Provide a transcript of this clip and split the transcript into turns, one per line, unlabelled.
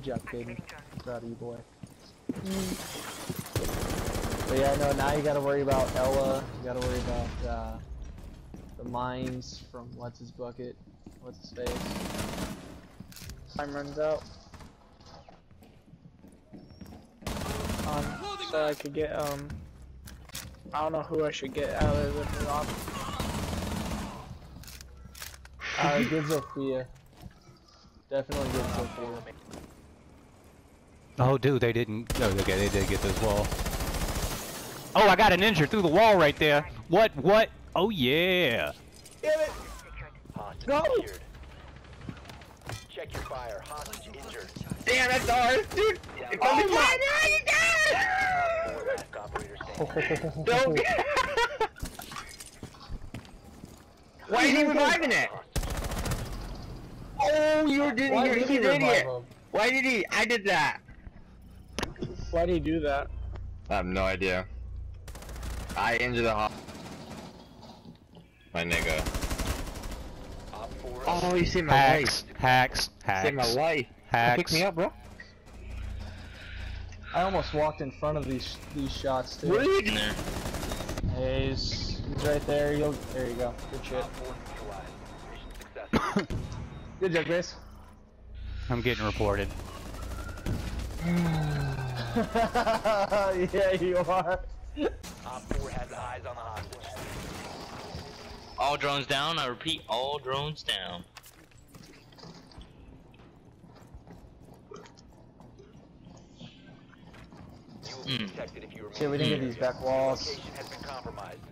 Good job, Caden. Proud of you, boy. But yeah, no, now you gotta worry about Ella. You gotta worry about the mines from what's his bucket, what's his face.
Time runs out. So I could get I don't know who I should get out of the rock.
Good Sophia. Definitely good Sophia.
Oh, dude, they didn't. Oh, okay, they did get this wall. Oh, I got an injured through the wall right there. What? What? Oh, yeah.
Damn it! Go!
Check your fire. Hostage injured.
Damn, that's hard, dude.
Oh my!
Don't. Why is he reviving it? Oh, he's an idiot. Why did he? I did that.
Why do you do that?
I have no idea. I injured the my nigga. Oh, you saved my life.
Hacks.
Saved my life.
Hacks.
Pick me up, bro.
I almost walked in front of these shots too.
What are you doing there?
Hey, he's right there. There you go. Good shit. Good job, Grace.
I'm getting reported.
Yeah, you are.
Op 4 has eyes on the hostage.
All drones down, I repeat, all drones down.
You will be detected if you remain.
Okay, we didn't get these back walls.
Location has been compromised.